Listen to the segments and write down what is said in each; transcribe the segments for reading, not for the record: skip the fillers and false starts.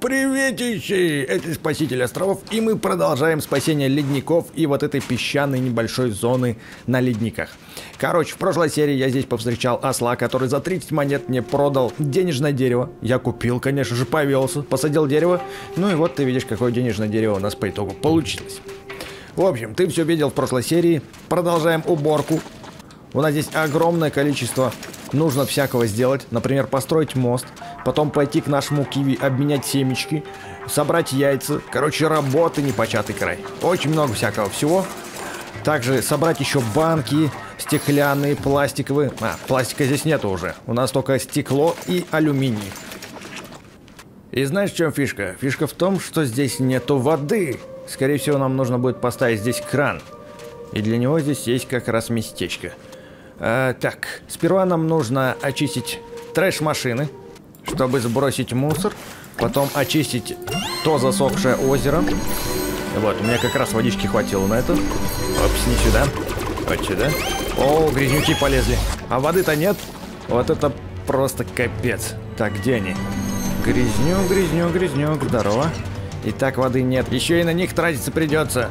Приветищи! Это Спаситель островов, и мы продолжаем спасение ледников и вот этой песчаной небольшой зоны на ледниках. Короче, в прошлой серии я здесь повстречал осла, который за 30 монет мне продал денежное дерево. Я купил, конечно же, повелся, посадил дерево. Ну и вот ты видишь, какое денежное дерево у нас по итогу получилось. В общем, ты все видел в прошлой серии. Продолжаем уборку. У нас здесь огромное количество нужно всякого сделать. Например, построить мост. Потом пойти к нашему киви, обменять семечки. Собрать яйца. Короче, работы непочатый край. Очень много всякого всего. Также собрать еще банки. Стеклянные, пластиковые. Пластика здесь нету уже. У нас только стекло и алюминий. И знаешь, в чем фишка? Фишка в том, что здесь нету воды. Скорее всего, нам нужно будет поставить здесь кран. И для него здесь есть как раз местечко. Так, сперва нам нужно очистить трэш-машины, чтобы сбросить мусор. Потом очистить то засохшее озеро. Вот, у меня как раз водички хватило на это. Опс, не сюда. Вот сюда. О, грязнюки полезли. А воды-то нет. Вот это просто капец. Так, где они? Грязнюк, грязнюк, грязнюк. Здорово. И так воды нет. Еще и на них тратиться придется.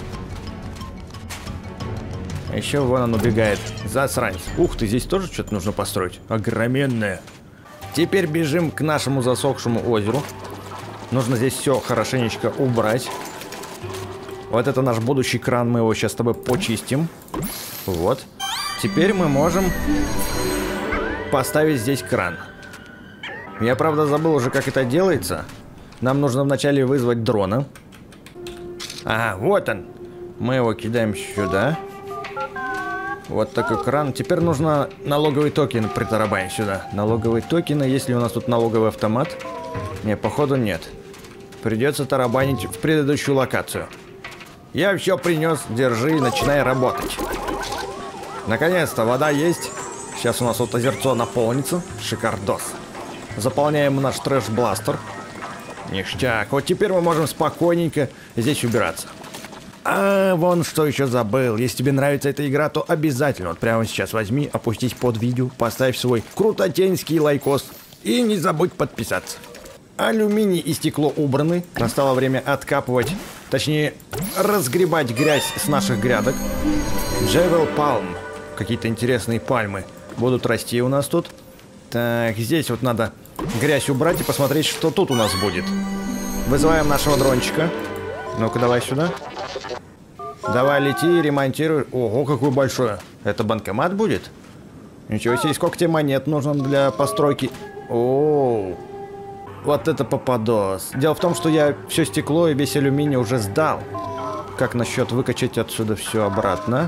А еще вон он убегает. Засранец. Ух ты, здесь тоже что-то нужно построить. Огроменное. Теперь бежим к нашему засохшему озеру. Нужно здесь все хорошенечко убрать. Вот это наш будущий кран. Мы его сейчас с тобой почистим. Вот. Теперь мы можем поставить здесь кран. Я, правда, забыл уже, как это делается. Нам нужно вначале вызвать дрона. Ага, вот он. Мы его кидаем сюда. Вот такой кран. Теперь нужно налоговый токен притарабанить сюда. Налоговые токены. Есть ли у нас тут налоговый автомат? Не, походу нет. Придется тарабанить в предыдущую локацию. Я все принес. Держи, начинай работать. Наконец-то вода есть. Сейчас у нас вот озерцо наполнится. Шикардос. Заполняем наш трэш-бластер. Ништяк. Вот теперь мы можем спокойненько здесь убираться. А, вон что еще забыл. Если тебе нравится эта игра, то обязательно вот прямо сейчас возьми, опустись под видео, поставь свой крутотенский лайкос и не забудь подписаться. Алюминий и стекло убраны. Настало время откапывать, точнее, разгребать грязь с наших грядок. Джевел Палм. Какие-то интересные пальмы будут расти у нас тут. Так, здесь вот надо грязь убрать и посмотреть, что тут у нас будет. Вызываем нашего дрончика. Ну-ка, давай сюда. Давай, лети, ремонтируй. Ого, какое большое. Это банкомат будет? Ничего себе, сколько тебе монет нужно для постройки? Оу. Вот это попадос. Дело в том, что я все стекло и весь алюминий уже сдал. Как насчет выкачать отсюда все обратно?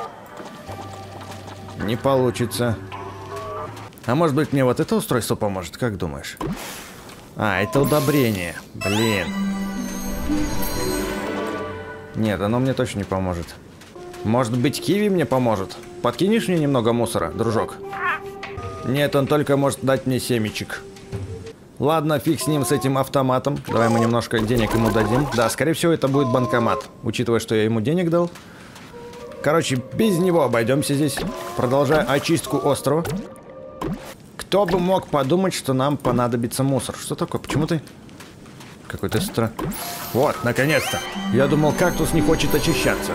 Не получится. А может быть, мне вот это устройство поможет? Как думаешь? А, это удобрение. Блин. Нет, оно мне точно не поможет. Может быть, киви мне поможет? Подкинешь мне немного мусора, дружок? Нет, он только может дать мне семечек. Ладно, фиг с ним, с этим автоматом. Давай мы немножко денег ему дадим. Да, скорее всего, это будет банкомат. Учитывая, что я ему денег дал. Короче, без него обойдемся здесь. Продолжаю очистку острова. Кто бы мог подумать, что нам понадобится мусор? Что такое? Почему ты... Какой-то Вот, наконец-то. Я думал, кактус не хочет очищаться.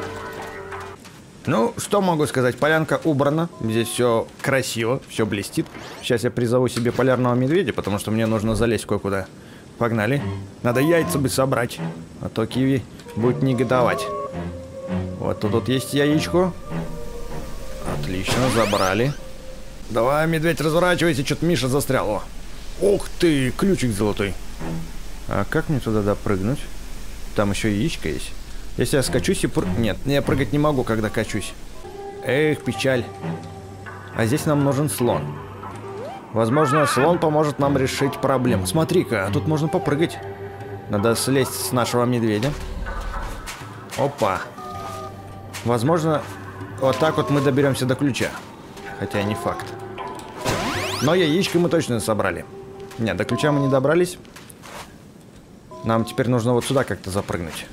Ну, что могу сказать? Полянка убрана. Здесь все красиво, все блестит. Сейчас я призову себе полярного медведя, потому что мне нужно залезть кое-куда. Погнали. Надо яйца бы собрать, а то киви будет негодовать. Вот тут есть яичко. Отлично, забрали. Давай, медведь, разворачивайся, что-то Миша застрял. О. Ух ты, ключик золотой. А как мне туда допрыгнуть? Там еще яичко есть. Если я скачусь и Нет, я прыгать не могу, когда качусь. Эх, печаль. А здесь нам нужен слон. Возможно, слон поможет нам решить проблему. Смотри-ка, а тут можно попрыгать. Надо слезть с нашего медведя. Опа. Возможно, вот так вот мы доберемся до ключа. Хотя не факт. Но яичко мы точно собрали. Нет, до ключа мы не добрались. Нам теперь нужно вот сюда как-то запрыгнуть.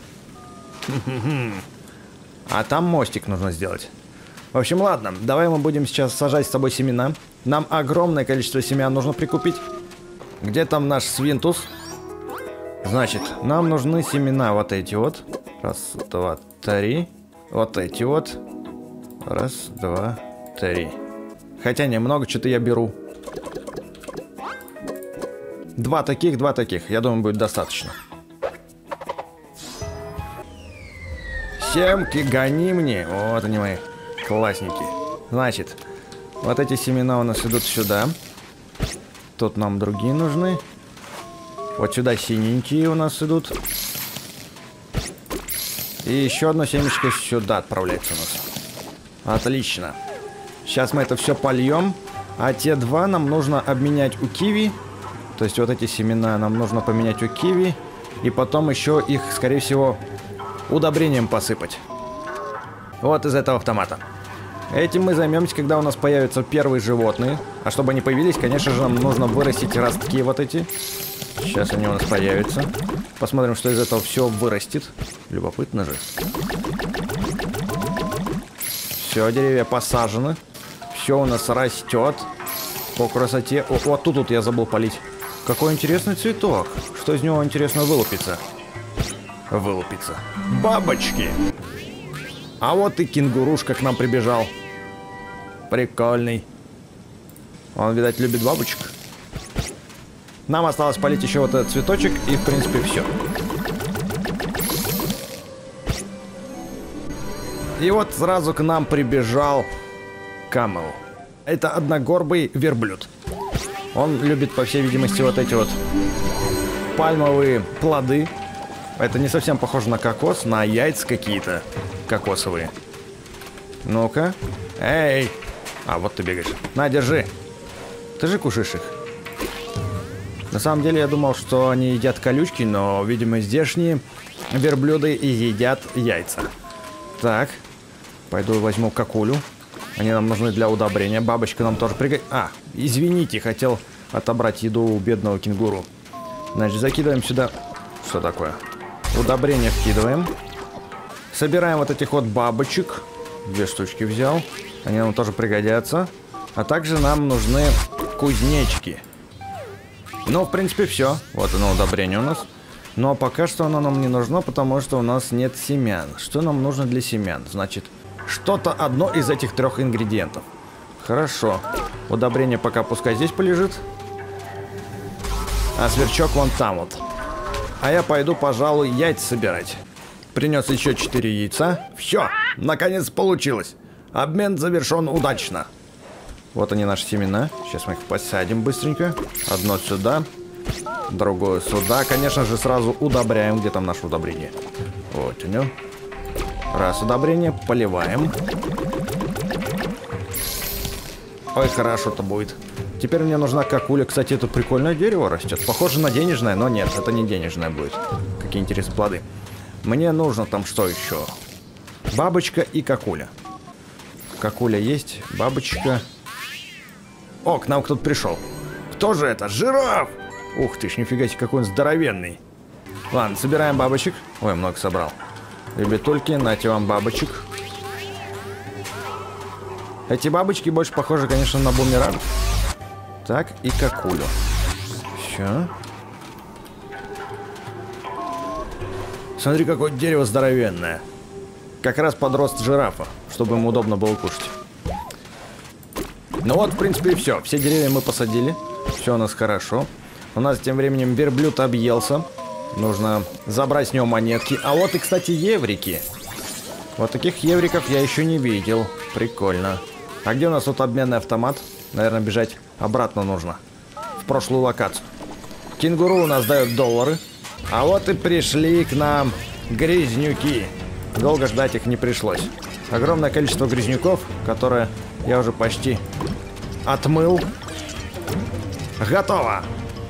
А там мостик нужно сделать. В общем, ладно, давай мы будем сейчас сажать с тобой семена. Нам огромное количество семян нужно прикупить. Где там наш свинтус? Значит, нам нужны семена вот эти вот. Раз, два, три. Вот эти вот. Раз, два, три. Хотя немного что-то я беру. Два таких. Я думаю, будет достаточно. Семки, гони мне. Вот они мои классники. Значит, вот эти семена у нас идут сюда. Тут нам другие нужны. Вот сюда синенькие у нас идут. И еще одно семечко сюда отправляется у нас. Отлично. Сейчас мы это все польем. А те два нам нужно обменять у киви. То есть вот эти семена нам нужно поменять у киви. И потом еще их, скорее всего, удобрением посыпать. Вот из этого автомата. Этим мы займемся, когда у нас появятся первые животные. А чтобы они появились, конечно же, нам нужно вырастить ростки вот эти. Сейчас они у нас появятся. Посмотрим, что из этого все вырастет. Любопытно же. Все, деревья посажены. Все у нас растет. По красоте. О, вот тут я забыл полить. Какой интересный цветок. Что из него интересно вылупится? Вылупится. Бабочки. А вот и кенгурушка к нам прибежал. Прикольный. Он, видать, любит бабочек. Нам осталось полить еще вот этот цветочек, и, в принципе, все. И вот сразу к нам прибежал Камел. Это одногорбый верблюд. Он любит, по всей видимости, вот эти вот пальмовые плоды. Это не совсем похоже на кокос, на яйца какие-то кокосовые. Ну-ка. Эй! А, вот ты бегаешь. На, держи. Ты же кушаешь их. На самом деле я думал, что они едят колючки, но, видимо, здешние верблюды и едят яйца. Так. Пойду возьму кокулю. Они нам нужны для удобрения. Бабочка нам тоже пригодится. А, извините, хотел отобрать еду у бедного кенгуру. Значит, закидываем сюда... Что такое? Удобрение вкидываем. Собираем вот этих вот бабочек. 2 штучки взял. Они нам тоже пригодятся. А также нам нужны кузнечики. Ну, в принципе, все. Вот оно, удобрение у нас. Но пока что оно нам не нужно, потому что у нас нет семян. Что нам нужно для семян? Значит, что-то одно из этих 3 ингредиентов. Хорошо. Удобрение пока пускай здесь полежит. А сверчок вон там вот. А я пойду, пожалуй, яйца собирать. Принес еще 4 яйца. Все, наконец получилось. Обмен завершен удачно. Вот они, наши семена. Сейчас мы их посадим быстренько. Одно сюда, другое сюда. Конечно же, сразу удобряем. Где там наше удобрение? Вот у него. Раз удобрение, поливаем. Ой, хорошо-то будет. Теперь мне нужна кокуля. Кстати, это прикольное дерево растет. Похоже на денежное, но нет, это не денежное будет. Какие интересные плоды. Мне нужно там что еще? Бабочка и кокуля. Кокуля есть, бабочка. О, к нам кто-то пришел. Кто же это? Жираф! Ух ты ж, нифига себе, какой он здоровенный. Ладно, собираем бабочек. Ой, много собрал. Ребятульки, нате вам бабочек. Эти бабочки больше похожи, конечно, на бумеранг. Так, и кокулю. Все. Смотри, какое дерево здоровенное. Как раз под рост жирафа, чтобы ему удобно было кушать. Ну вот, в принципе, и все. Все деревья мы посадили. Все у нас хорошо. У нас тем временем верблюд объелся. Нужно забрать с него монетки. А вот и, кстати, еврики. Вот таких евриков я еще не видел. Прикольно. А где у нас тут обменный автомат? Наверное, бежать обратно нужно. В прошлую локацию. Кенгуру у нас дает доллары. А вот и пришли к нам грязнюки. Долго ждать их не пришлось. Огромное количество грязнюков, которые я уже почти отмыл. Готово!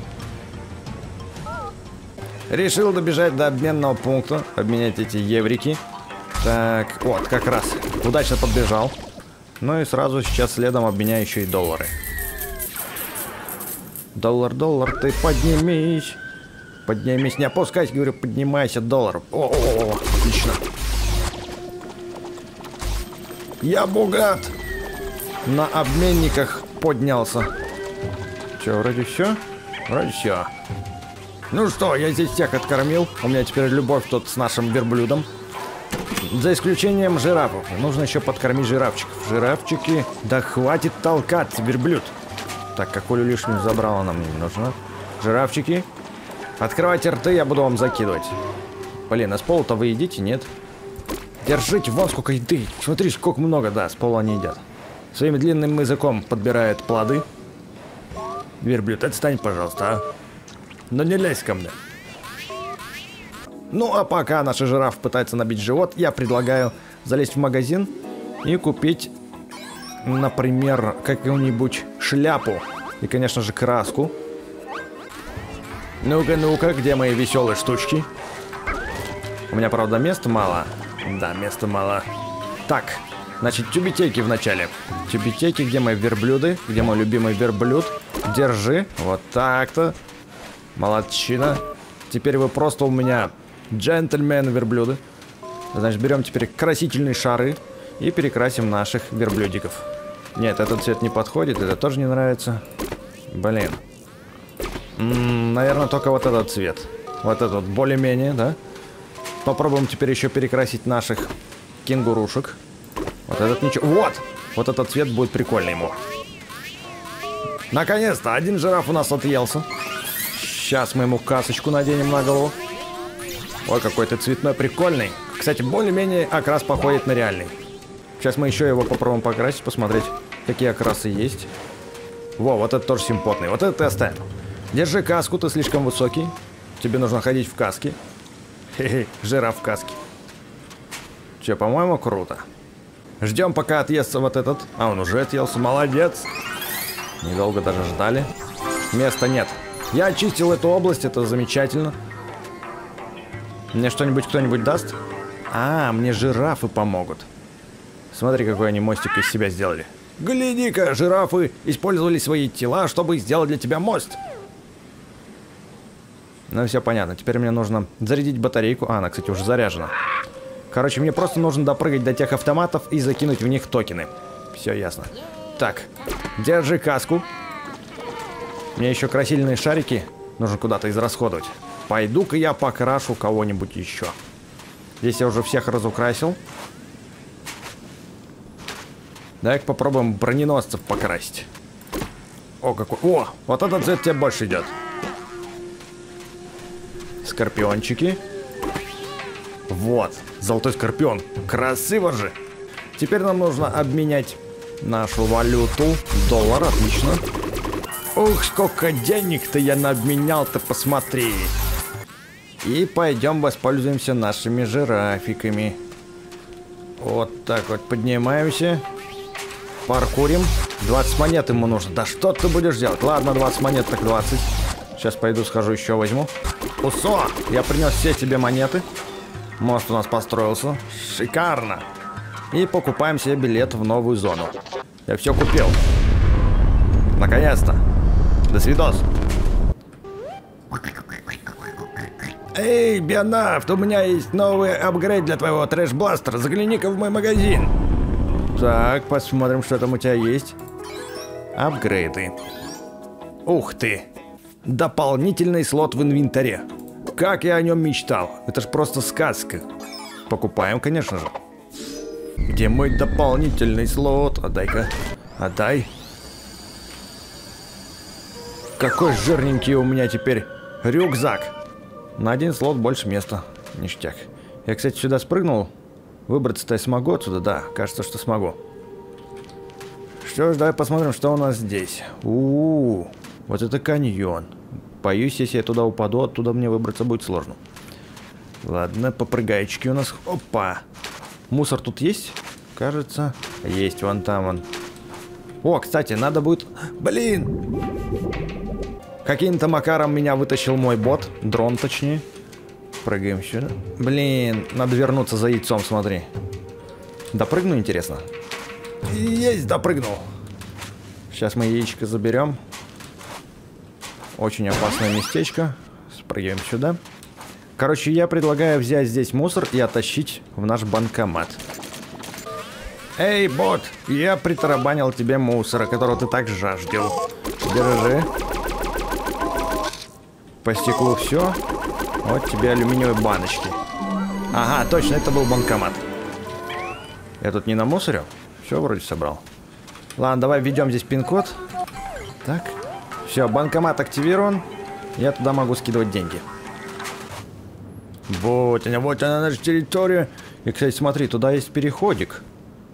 Решил добежать до обменного пункта. Обменять эти еврики. Так, вот, как раз. Удачно подбежал. Ну и сразу сейчас следом обменяю еще и доллары. Доллар, доллар, ты поднимись. Поднимись, не опускайся, говорю, поднимайся, доллар. О, отлично. Я богат. На обменниках поднялся. Че, вроде все? Вроде все. Ну что, я здесь всех откормил. У меня теперь любовь тут с нашим верблюдом. За исключением жирафов. Нужно еще подкормить жирафчиков. Жирафчики, да хватит толкаться, верблюд. Так, какую лишнюю забрала нам не нужно. Жирафчики, открывайте рты, я буду вам закидывать. Блин, а с пола-то вы едите, нет? Держите, вон сколько еды. Смотри, сколько много, да, с пола они едят. Своим длинным языком подбирают плоды. Верблюд, отстань, пожалуйста, а. Но не лезь ко мне. Ну, а пока наш жираф пытается набить живот, я предлагаю залезть в магазин и купить, например, какую-нибудь шляпу. И, конечно же, краску. Ну-ка, ну-ка, где мои веселые штучки? У меня, правда, места мало. Да, места мало. Так, значит, тюбетейки вначале. Тюбетейки, где мои верблюды? Где мой любимый верблюд? Держи. Вот так-то. Молодчина. Теперь вы просто у меня джентльмены-верблюды. Значит, берем теперь красительные шары и перекрасим наших верблюдиков. Нет, этот цвет не подходит, это тоже не нравится. Блин. Наверное, только вот этот цвет. Вот этот вот более-менее, да? Попробуем теперь еще перекрасить наших кенгурушек. Вот этот ничего. Вот! Вот этот цвет будет прикольный ему. Наконец-то! Один жираф у нас отъелся. Сейчас мы ему касочку наденем на голову. Ой, какой-то цветной прикольный. Кстати, более-менее окрас походит на реальный. Сейчас мы еще его попробуем покрасить, посмотреть, какие окрасы есть. Во, вот это тоже симпотный. Вот это ты оставь. Держи каску, ты слишком высокий. Тебе нужно ходить в каске. Хе-хе, жираф в каске. Че, по-моему, круто. Ждем, пока отъестся вот этот. А, он уже отъелся, молодец. Недолго даже ждали. Места нет. Я очистил эту область, это замечательно. Мне что-нибудь кто-нибудь даст? А, мне жирафы помогут. Смотри, какой они мостик из себя сделали. Гляди-ка, жирафы использовали свои тела, чтобы сделать для тебя мост. Ну, все понятно. Теперь мне нужно зарядить батарейку. А, она, кстати, уже заряжена. Короче, мне просто нужно допрыгать до тех автоматов и закинуть в них токены. Все ясно. Так, держи каску. Мне еще красильные шарики нужно куда-то израсходовать. Пойду-ка я покрашу кого-нибудь еще. Здесь я уже всех разукрасил. Давай-ка попробуем броненосцев покрасить. О, какой... О, вот этот цвет тебе больше идет. Скорпиончики. Вот, золотой скорпион. Красиво же. Теперь нам нужно обменять нашу валюту. Доллар, отлично. Ух, сколько денег-то я обменял-то, посмотри. И пойдем воспользуемся нашими жирафиками. Вот так вот поднимаемся. Паркурим. 20 монет ему нужно. Да что ты будешь делать? Ладно, 20 монет, так 20. Сейчас пойду схожу, еще возьму. Усо! Я принес все тебе монеты. Мост у нас построился. Шикарно. И покупаем себе билет в новую зону. Я все купил. Наконец-то. До свидос. Эй, Бионафт, у меня есть новый апгрейд для твоего трэш-бластера. Загляни-ка в мой магазин. Так, посмотрим, что там у тебя есть. Апгрейды. Ух ты. Дополнительный слот в инвентаре. Как я о нем мечтал. Это ж просто сказка. Покупаем, конечно же. Где мой дополнительный слот? Отдай-ка. Отдай. Какой жирненький у меня теперь рюкзак. На один слот больше места. Ништяк. Я, кстати, сюда спрыгнул. Выбраться-то я смогу отсюда? Да, кажется, что смогу. Что ж, давай посмотрим, что у нас здесь. Вот это каньон. Боюсь, если я туда упаду, оттуда мне выбраться будет сложно. Ладно, попрыгайчики у нас. Опа. Мусор тут есть? Кажется, есть. Вон там он. О, кстати, надо будет... Блин! Каким-то макаром меня вытащил мой бот. Дрон, точнее. Прыгаем сюда. Блин, надо вернуться за яйцом, смотри. Допрыгну, интересно? Есть, допрыгнул. Сейчас мы яичко заберем. Очень опасное местечко. Спрыгиваем сюда. Короче, я предлагаю взять здесь мусор и оттащить в наш банкомат. Эй, бот, я притарабанил тебе мусора, которого ты так жаждал. Держи. По стеклу все. Вот тебе алюминиевые баночки. Ага, точно, это был банкомат. Я тут не намусорил? Все вроде собрал. Ладно, давай введем здесь пин-код. Так. Все, банкомат активирован. Я туда могу скидывать деньги. Вот она наша территория. И, кстати, смотри, туда есть переходик.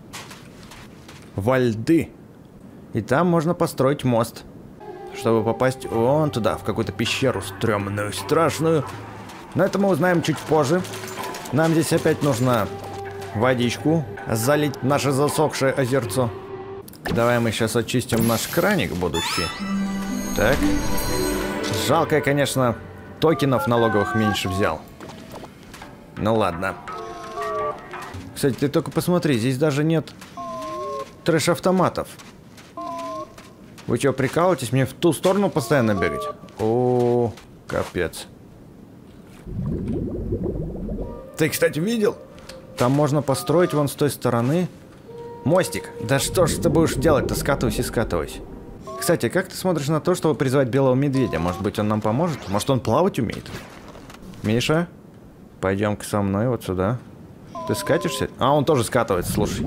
Во льды. И там можно построить мост. Чтобы попасть вон туда, в какую-то пещеру стрёмную, страшную. Но это мы узнаем чуть позже. Нам здесь опять нужно водичку залить в наше засохшее озерцо. Давай мы сейчас очистим наш краник будущий. Так. Жалко, конечно, токенов налоговых меньше взял. Ну ладно. Кстати, ты только посмотри, здесь даже нет трэш-автоматов. Вы что, прикалываетесь? Мне в ту сторону постоянно бегать? О, капец. Ты, кстати, видел? Там можно построить вон с той стороны мостик. Да что ж ты будешь делать-то? Скатывайся и скатывайся. Кстати, как ты смотришь на то, чтобы призвать белого медведя? Может быть, он нам поможет? Может, он плавать умеет? Миша, пойдем-ка со мной вот сюда. Ты скатишься? А, он тоже скатывается, слушай.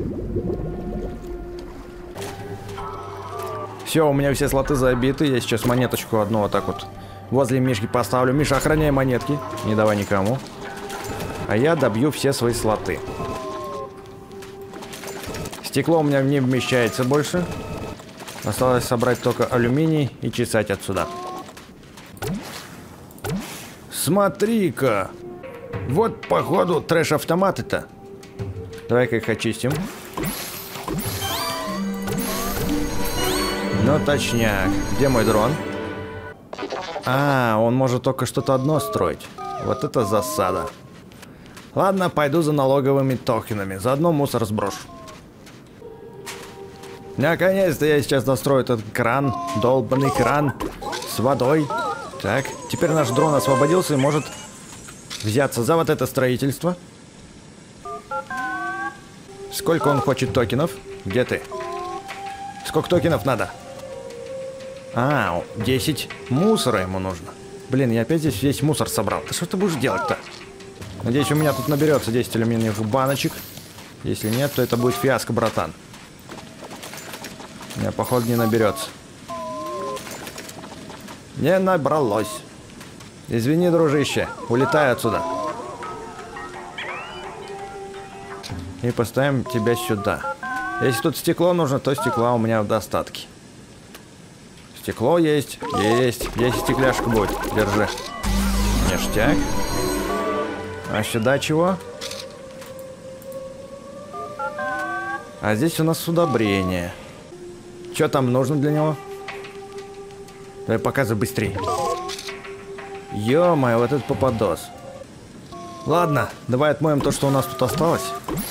Все, у меня все слоты забиты. Я сейчас монеточку одну вот так вот возле Мишки поставлю. Миша, охраняй монетки. Не давай никому. А я добью все свои слоты. Стекло у меня не вмещается больше. Осталось собрать только алюминий и чесать отсюда. Смотри-ка! Вот, походу, трэш-автоматы-то. Давай-ка их очистим. Ну, точняк. Где мой дрон? А, он может только что-то одно строить. Вот это засада. Ладно, пойду за налоговыми токенами. Заодно мусор сброшу. Наконец-то я сейчас дострою этот кран. Долбанный кран. С водой. Так, теперь наш дрон освободился и может взяться за вот это строительство. Сколько он хочет токенов? Где ты? Сколько токенов надо? А, 10 мусора ему нужно. Блин, я опять здесь весь мусор собрал. Да что ты будешь делать-то? Надеюсь, у меня тут наберется 10 алюминиевых баночек. Если нет, то это будет фиаско, братан. У меня, походу, не наберется. Не набралось. Извини, дружище. Улетай отсюда. И поставим тебя сюда. Если тут стекло нужно, то стекла у меня в достатке. Стекло есть. Есть. Есть стекляшка будет. Держи. Ништяк. А сюда чего? А здесь у нас удобрение. Что там нужно для него? Давай показывай быстрее. Ё-моё, вот этот попадос. Ладно, давай отмоем то, что у нас тут осталось.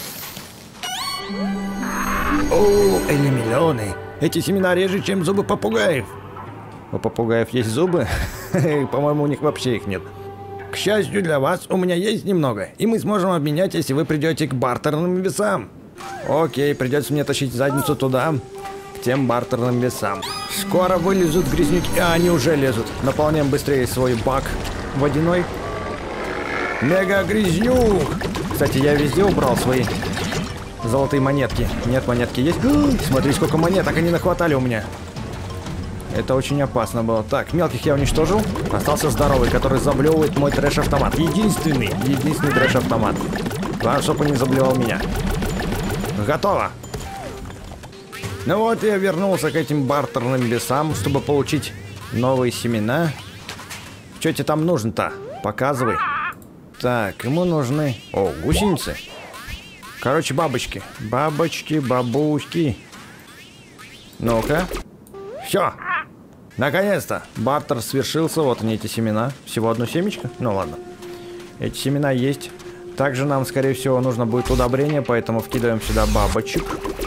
О, элемиллионы. Эти семена реже, чем зубы попугаев. У попугаев есть зубы? По-моему, у них вообще их нет. К счастью для вас, у меня есть немного. И мы сможем обменять, если вы придете к бартерным весам. Окей, придется мне тащить задницу туда, к тем бартерным весам. Скоро вылезут грязнюки. А, они уже лезут. Наполняем быстрее свой бак водяной. Мега-грязнюк! Кстати, я везде убрал свои золотые монетки. Нет, монетки есть. Смотри, сколько монеток они нахватали у меня. Это очень опасно было. Так, мелких я уничтожил. Остался здоровый, который заблевывает мой трэш-автомат. Единственный трэш-автомат. Главное, чтобы он не заблевал меня. Готово. Ну вот, я вернулся к этим бартерным весам, чтобы получить новые семена. Что тебе там нужно-то? Показывай. Так, ему нужны... О, гусеницы. Короче, бабочки. Бабочки, бабушки. Ну-ка. Все. Наконец-то. Бартер свершился. Вот они, эти семена. Всего одно семечко? Ну ладно. Эти семена есть. Также нам, скорее всего, нужно будет удобрение, поэтому вкидываем сюда бабочек.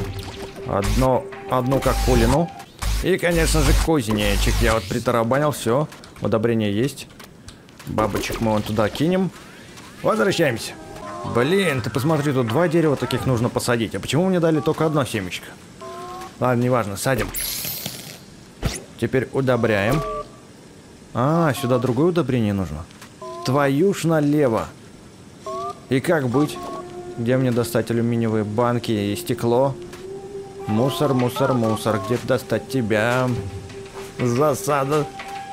Одну как пулину. И, конечно же, кузнечик. Я вот притарабанил, все. Удобрение есть. Бабочек мы вон туда кинем. Возвращаемся. Блин, ты посмотри, тут 2 дерева таких нужно посадить. А почему мне дали только одно семечко? Ладно, неважно, садим. Теперь удобряем. А, сюда другое удобрение нужно. Твою ж налево. И как быть? Где мне достать алюминиевые банки и стекло? Мусор, мусор, мусор. Где достать тебя? Засада.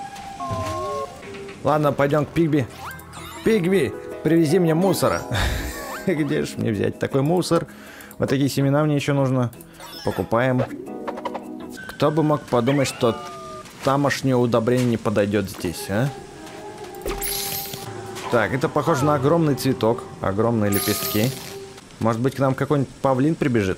Ладно, пойдем к Пигби. Пигби, привези мне мусора. Где ж мне взять такой мусор? Вот такие семена мне еще нужно. Покупаем. Кто бы мог подумать, что тамошнее удобрение не подойдет здесь, а? Так, это похоже на огромный цветок. Огромные лепестки. Может быть, к нам какой-нибудь павлин прибежит?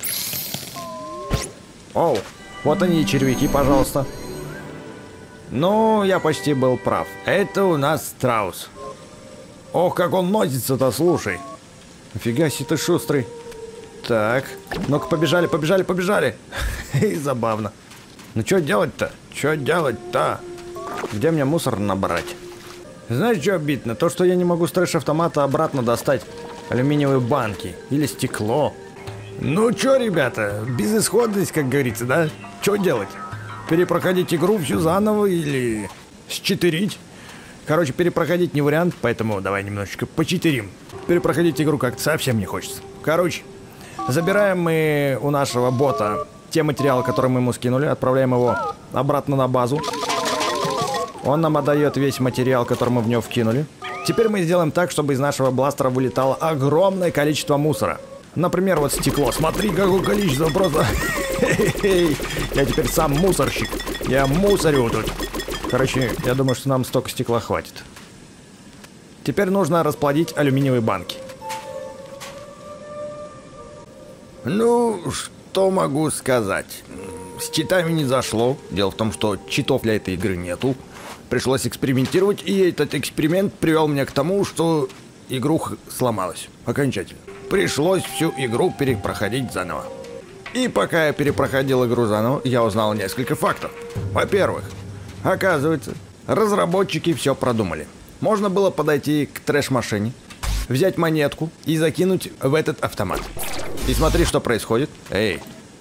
Оу, вот они и червяки, пожалуйста. Ну, я почти был прав. Это у нас страус. Ох, как он носится-то, слушай. Нифига себе ты шустрый. Так, ну-ка побежали, побежали, побежали. И забавно. Ну что делать-то? Что делать-то? Где мне мусор набрать? Знаешь, что обидно? То, что я не могу с трэш-автомата обратно достать алюминиевые банки или стекло. Ну что, ребята, безысходность, как говорится, да? Что делать? Перепроходить игру всю заново или считерить? Короче, перепроходить не вариант, поэтому давай немножечко почитерим. Перепроходить игру как-то совсем не хочется. Короче, забираем мы у нашего бота те материалы, которые мы ему скинули, отправляем его обратно на базу. Он нам отдает весь материал, который мы в него вкинули. Теперь мы сделаем так, чтобы из нашего бластера вылетало огромное количество мусора. Например, вот стекло. Смотри, какое количество просто... Я теперь сам мусорщик. Я мусорю тут. Короче, я думаю, что нам столько стекла хватит. Теперь нужно расплодить алюминиевые банки. Ну, что могу сказать? С читами не зашло. Дело в том, что читов для этой игры нету. Пришлось экспериментировать, и этот эксперимент привел меня к тому, что игруха сломалась окончательно. Пришлось всю игру перепроходить заново. И пока я перепроходил игру заново, я узнал несколько фактов. Во-первых, оказывается, разработчики все продумали. Можно было подойти к трэш-машине, взять монетку и закинуть в этот автомат. И смотри, что происходит. Эй.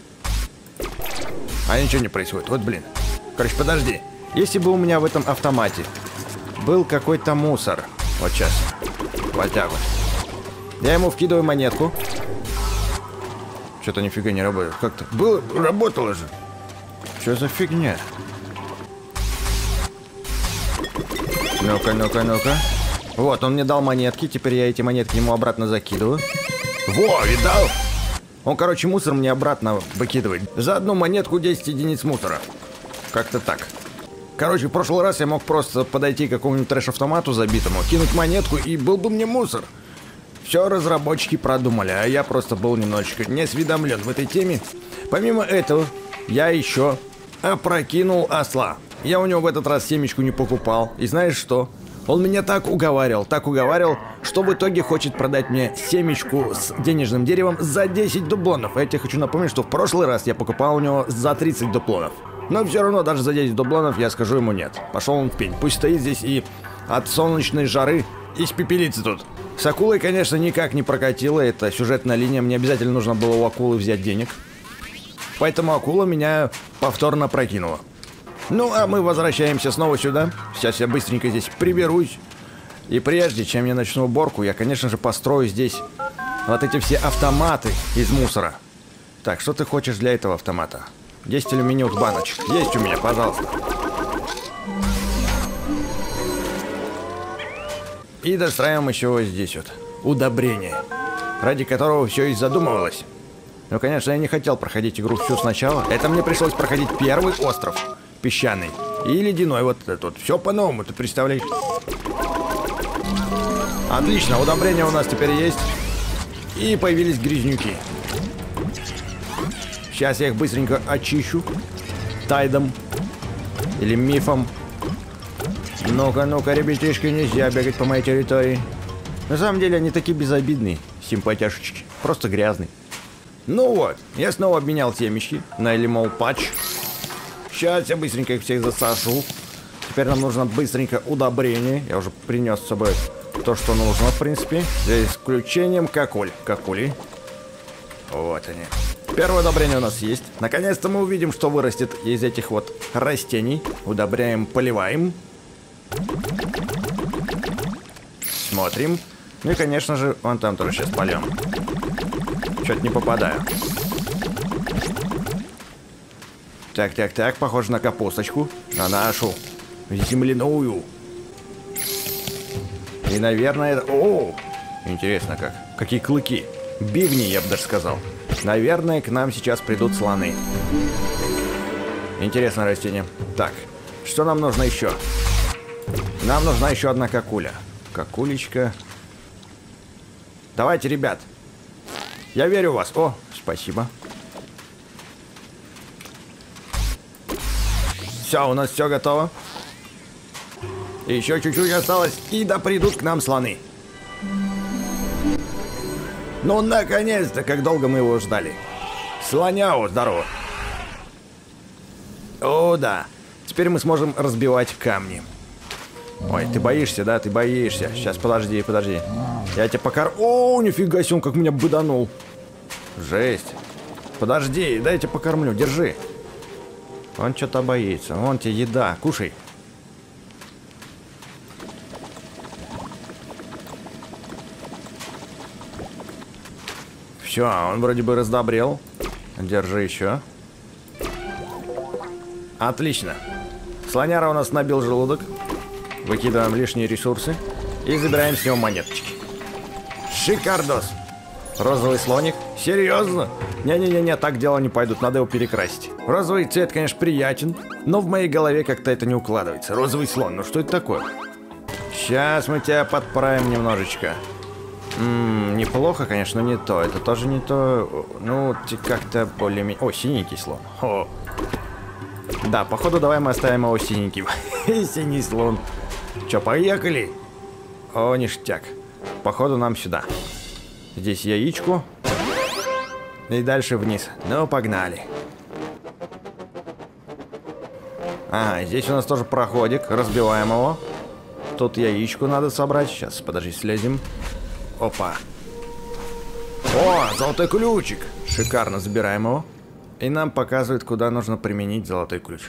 А ничего не происходит. Вот блин. Короче, подожди. Если бы у меня в этом автомате был какой-то мусор. Вот сейчас. Вот так вот. Я ему вкидываю монетку. Что-то нифига не работает. Как-то было, работало же. Что за фигня? Ну-ка, ну-ка, ну-ка. Вот, он мне дал монетки. Теперь я эти монетки ему обратно закидываю. Во, видал? Он, короче, мусор мне обратно выкидывает. За одну монетку 10 единиц мусора. Как-то так. Короче, в прошлый раз я мог просто подойти к какому-нибудь трэш-автомату забитому, кинуть монетку, и был бы мне мусор. Все разработчики продумали, а я просто был немножечко неосведомлен в этой теме. Помимо этого, я еще опрокинул осла. Я у него в этот раз семечку не покупал. И знаешь что? Он меня так уговаривал, что в итоге хочет продать мне семечку с денежным деревом за 10 дублонов. Я тебе хочу напомнить, что в прошлый раз я покупал у него за 30 дублонов. Но все равно даже за 10 дублонов я скажу ему нет. Пошел он в пень. Пусть стоит здесь и от солнечной жары испепелится тут. С акулой, конечно, никак не прокатило. Это сюжетная линия. Мне обязательно нужно было у акулы взять денег. Поэтому акула меня повторно прокинула. Ну, а мы возвращаемся снова сюда. Сейчас я быстренько здесь приберусь. И прежде чем я начну уборку, я, конечно же, построю здесь вот эти все автоматы из мусора. Так, что ты хочешь для этого автомата? 10 алюминиевых баночек. Есть у меня, пожалуйста. И достраиваем еще вот здесь вот удобрение, ради которого все и задумывалось. Ну, конечно, я не хотел проходить игру всю сначала. Это мне пришлось проходить первый остров, песчаный, и ледяной вот этот вот. Все по-новому, ты представляешь? Отлично, удобрения у нас теперь есть. И появились грязнюки. Сейчас я их быстренько очищу тайдом или мифом. Ну-ка, ну-ка, ребятишки, нельзя бегать по моей территории. На самом деле они такие безобидные, симпатяшечки, просто грязные. Ну вот, я снова обменял семечки на Элимол патч. Сейчас я быстренько их всех засажу. Теперь нам нужно быстренько удобрение. Я уже принес с собой то, что нужно, в принципе. За исключением какули. Вот они. Первое удобрение у нас есть. Наконец-то мы увидим, что вырастет из этих вот растений. Удобряем, поливаем. Смотрим. Ну и, конечно же, вон там тоже сейчас пойдем. Что-то не попадаю. Так, похоже на капусточку. На нашу земляную. И, наверное, это... О! Интересно как. Какие клыки. Бивни, я бы даже сказал. Наверное, к нам сейчас придут слоны. Интересное растение. Так, что нам нужно еще? Нам нужна еще одна какуля. Какулечка. Давайте, ребят. Я верю в вас. О, спасибо. Все, у нас все готово. И еще чуть-чуть осталось, и да придут к нам слоны. Ну, наконец-то, как долго мы его ждали. Слоняу, здорово. О, да. Теперь мы сможем разбивать камни. Ой, ты боишься, да? Ты боишься. Сейчас, подожди. Я тебя О, нифига себе, он как меня быданул. Жесть. Подожди, дай я тебя покормлю, держи. Он что-то боится. Вон тебе еда, кушай. Все, он вроде бы раздобрел. Держи еще. Отлично. Слоняра у нас набил желудок. Выкидываем лишние ресурсы. И забираем с него монеточки. Шикардос. Розовый слоник. Серьезно? Не-не-не, так дела не пойдут. Надо его перекрасить. Розовый цвет, конечно, приятен. Но в моей голове как-то это не укладывается. Розовый слон. Ну что это такое? Сейчас мы тебя подправим немножечко. Неплохо, конечно, не то. Это тоже не то. Ну, как-то более-менее... О, синенький слон. О. Да, походу, давай мы оставим его синеньким. Синий слон. Че, поехали? О, ништяк. Походу, нам сюда. Здесь яичко. И дальше вниз. Ну, погнали. Ага, здесь у нас тоже проходик. Разбиваем его. Тут яичко надо собрать. Сейчас, подожди, слезем. Опа. О, золотой ключик. Шикарно, забираем его. И нам показывает, куда нужно применить золотой ключ.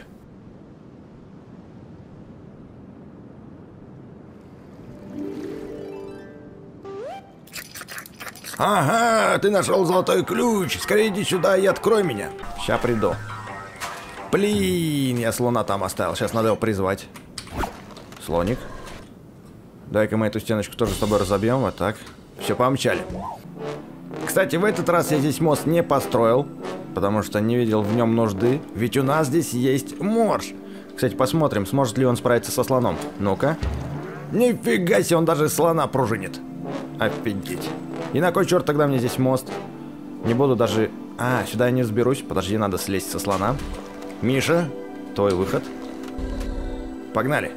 Ага, ты нашел золотой ключ. Скорее иди сюда и открой меня. Сейчас приду. Блин, я слона там оставил. Сейчас надо его призвать. Слоник. Дай-ка мы эту стеночку тоже с тобой разобьем. Вот так. Все, помчали. Кстати, в этот раз я здесь мост не построил, потому что не видел в нем нужды. Ведь у нас здесь есть морж. Кстати, посмотрим, сможет ли он справиться со слоном. Ну-ка. Нифига себе, он даже слона пружинит. Офигеть. И на кой черт тогда мне здесь мост? Не буду даже... А, сюда я не взберусь. Подожди, надо слезть со слона. Миша, твой выход. Погнали.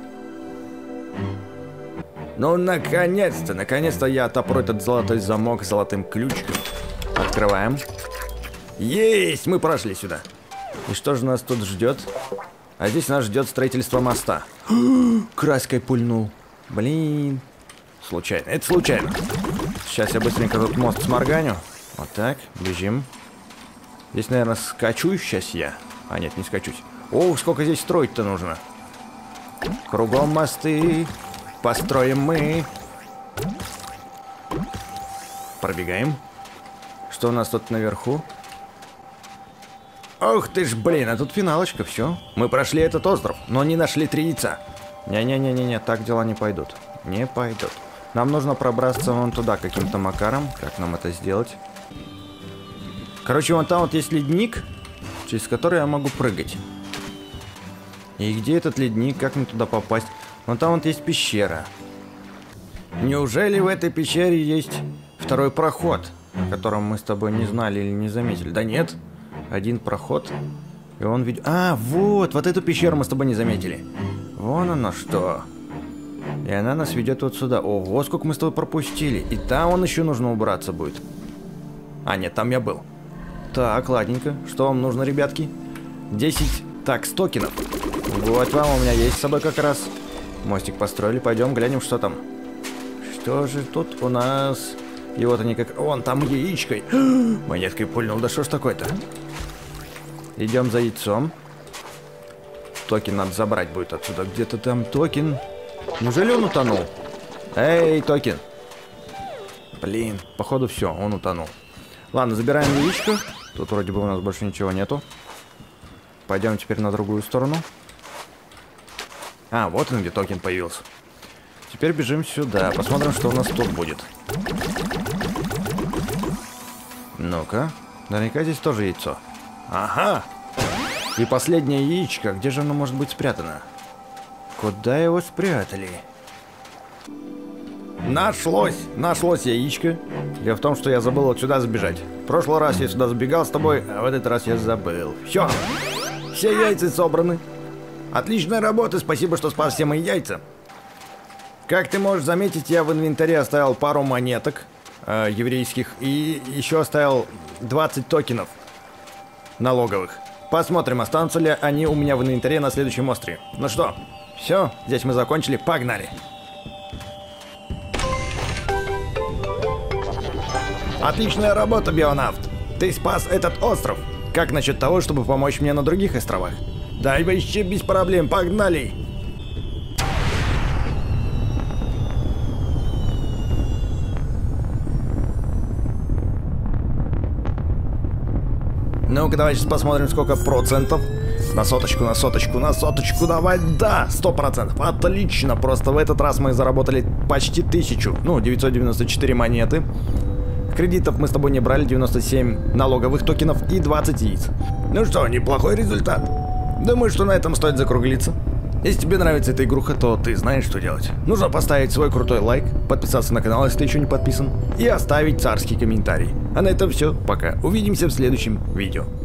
Ну, наконец-то я отопру этот золотой замок золотым ключиком. Открываем. Есть! Мы прошли сюда. И что же нас тут ждет? А здесь нас ждет строительство моста. Краской пульнул. Блин. Случайно. Это случайно. Сейчас я быстренько тут мост сморганю. Вот так. Бежим. Здесь, наверное, скачу сейчас я. А, нет, не скачусь. Ох, сколько здесь строить-то нужно. Кругом мосты. Построим мы. Пробегаем. Что у нас тут наверху? Ох ты ж, блин, а тут финалочка, все. Мы прошли этот остров, но не нашли 3 яйца. Не-не-не-не, так дела не пойдут. Не пойдут. Нам нужно пробраться вон туда каким-то макаром. Как нам это сделать? Короче, вон там вот есть ледник, через который я могу прыгать. И где этот ледник? Как мне туда попасть? Вон там вот есть пещера. Неужели в этой пещере есть второй проход, о котором мы с тобой не знали или не заметили? Да нет. Один проход. И он ведь... А, вот эту пещеру мы с тобой не заметили. Вон оно что. И она нас ведет вот сюда. Ого, сколько мы с тобой пропустили. И там вон еще нужно убраться будет. А, нет, там я был. Так, ладненько. Что вам нужно, ребятки? 10 такс токенов. Вот вам, у меня есть с собой как раз. Мостик построили. Пойдем глянем, что там. Что же тут у нас? И вот они как... Вон, там яичкой. Монеткой пульнул. Да что ж такое-то? Идем за яйцом. Токен надо забрать будет отсюда. Где-то там токен. Неужели он утонул? Эй, токен. Блин, походу все, он утонул. Ладно, забираем яичко. Тут вроде бы у нас больше ничего нету. Пойдем теперь на другую сторону. А, вот он где токен появился. Теперь бежим сюда. Посмотрим, что у нас тут будет. Ну-ка. Наверняка здесь тоже яйцо. Ага. И последнее яичко. Где же оно может быть спрятано? Куда его спрятали? Нашлось! Нашлось яичко. Дело в том, что я забыл вот сюда забежать. В прошлый раз я сюда забегал с тобой, а в этот раз я забыл. Все. Все яйца собраны. Отличная работа, спасибо, что спас все мои яйца. Как ты можешь заметить, я в инвентаре оставил пару монеток еврейских и еще оставил 20 токенов налоговых. Посмотрим, останутся ли они у меня в инвентаре на следующем острове. Ну что, все, здесь мы закончили, погнали. Отличная работа, Бионавт. Ты спас этот остров. Как насчет того, чтобы помочь мне на других островах? Да, вообще без проблем, погнали! Ну-ка, давай сейчас посмотрим, сколько процентов. На соточку, на соточку, на соточку, давай, да, 100%. Отлично, просто в этот раз мы заработали почти 1000, ну, 994 монеты. Кредитов мы с тобой не брали, 97 налоговых токенов и 20 яиц. Ну что, неплохой результат. Думаю, что на этом стоит закруглиться. Если тебе нравится эта игруха, то ты знаешь, что делать. Нужно поставить свой крутой лайк, подписаться на канал, если ты еще не подписан, и оставить царский комментарий. А на этом все, пока. Увидимся в следующем видео.